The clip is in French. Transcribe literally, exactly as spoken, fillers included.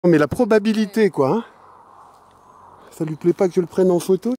Mais la probabilité, quoi. Hein. Ça lui plaît pas que je le prenne en photo.